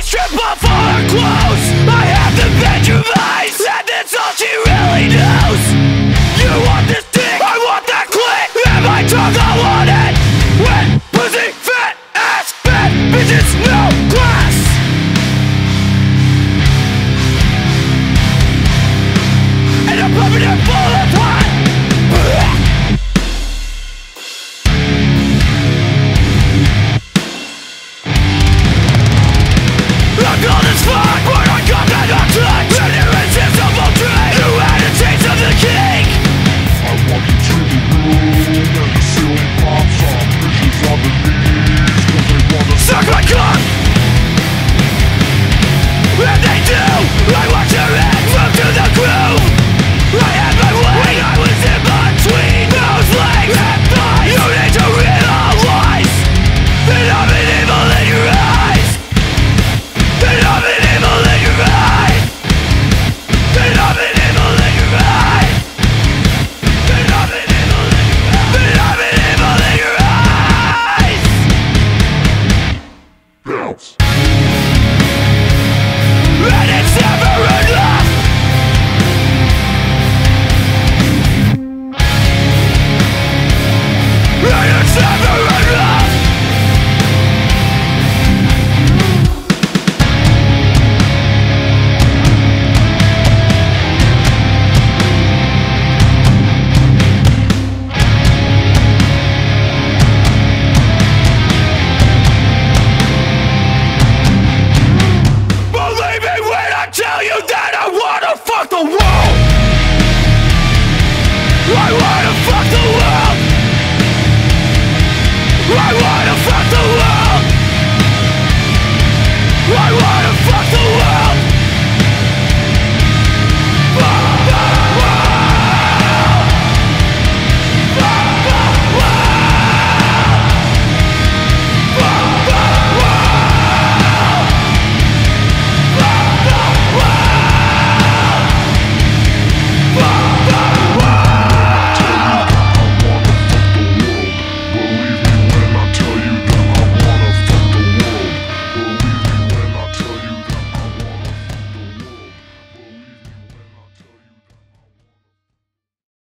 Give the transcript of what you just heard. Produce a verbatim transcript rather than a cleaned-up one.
strip off all her clothes. I have to bend your eyes, and that's all she really knows. You want this dick, I want that clit, and my tongue I want it. Wet, pussy, fat ass, bad bitches, no class. And I'm pumping it full of pot. I'm cold as fuck, but I got that hot touch. And you're irresistible dream. You had a taste of the king. I walk into the room and the ceiling pops off. Bitches on the knees cause they wanna suck my cock. And they do. I watch your head move to the groove. I had my way when I was in between those legs and thighs. You need to realize that I'm an evil in your eyes. That I'm an evil in your eyes. That I'm an evil in your eyes. That I'm an evil in your eyes. That I'm an evil in your eyes. bounce. And it's never enough. And it's never enough. Believe me when I tell you that I wanna fuck the world. I wanna fuck the world. I wanna fuck the world. I wanna